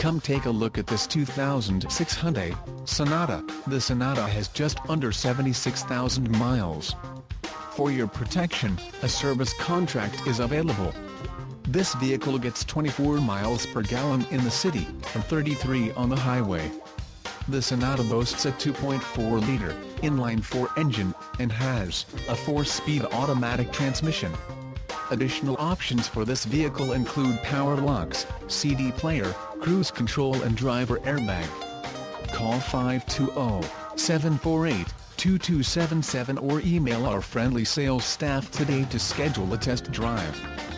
Come take a look at this 2006 Hyundai Sonata. The Sonata has just under 76,000 miles. For your protection, a service contract is available. This vehicle gets 24 miles per gallon in the city, and 33 on the highway. The Sonata boasts a 2.4-liter inline-4 engine, and has a 4-speed automatic transmission. Additional options for this vehicle include power locks, CD player, cruise control and driver airbag. Call 520-748-2277 or email our friendly sales staff today to schedule a test drive.